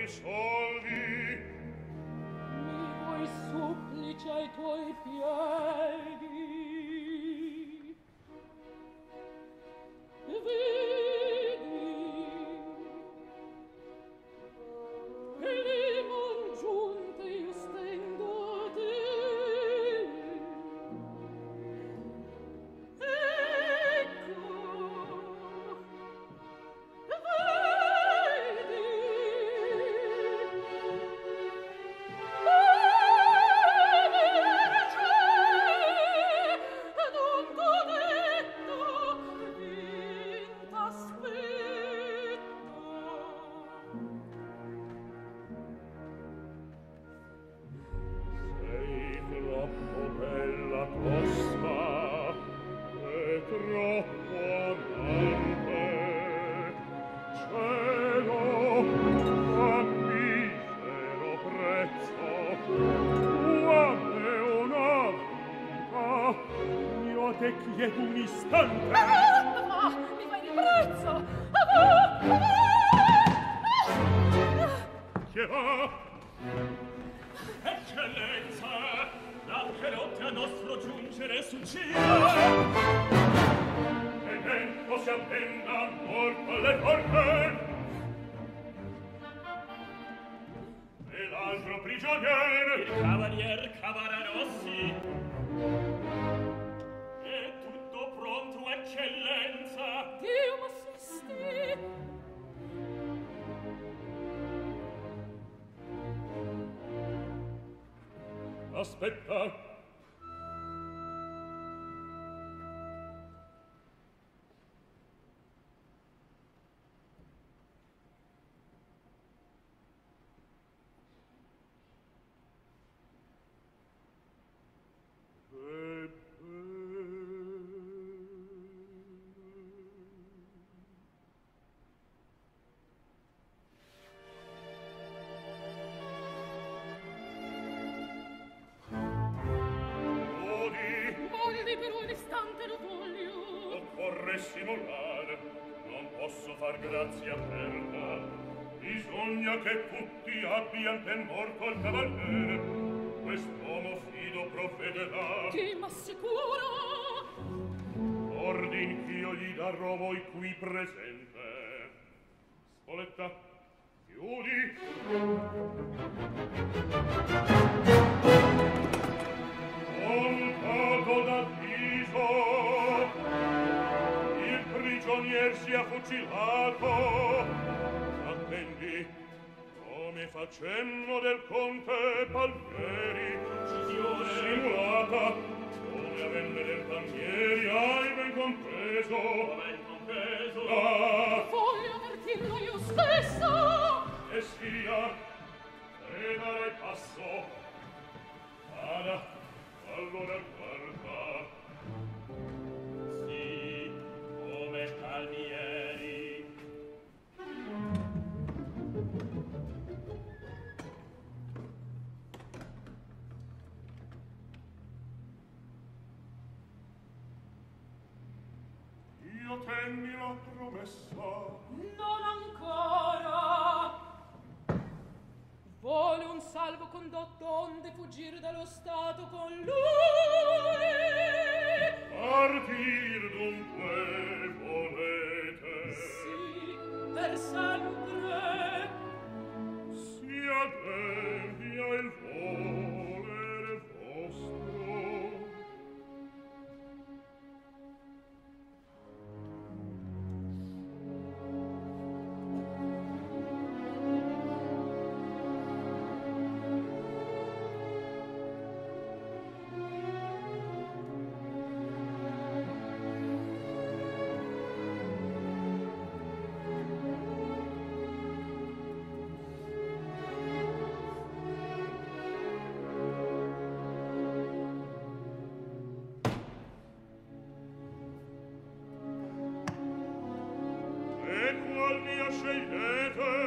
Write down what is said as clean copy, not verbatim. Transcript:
soldi. Mi vuoi supplice ai tuoi piedi. Vedi, e le man giunte io stendo a te. Ecco, vedi, Sei troppo bella Tosca, e troppo amante. Cielo, a misero prezzo, tua è una vita. Io a te chiedo un istante. mi fai di prezzo. Che va? Eccellenza, l'anche notte a nostro giungere succida. E vento si appenda morto alle porte. E l'altro prigioniere, il cavalier Cavaradossi. È tutto pronto, eccellenza. Dio m'assisti. Aspetta. Molli per un istante lo voglio. Occorre simulare, non posso far grazia aperta. Bisogna che tutti abbian ben morto al cavaliere. Quest'uomo fido provvederà. Chi m'assicura? Ordin ch'io gli darò voi qui presente. Spoletta, chiudi. Contato d'avviso, il prigionier sia fucilato. Attendi, come facemmo del conte Palmieri, simulata, come avenne del Palmieri, hai ben compreso. Voglio avvertirlo io stesso. E sia, e darai passo. Vada. Allora guarda. Sì, come Palmieri. Io tenni la promessa. Non ancora. Vuole un salvo condotto onde fuggire dallo stato con lui. Partir dunque volete? Sì, per sempre. Si adempia il volere vostro. E qual via scegliete?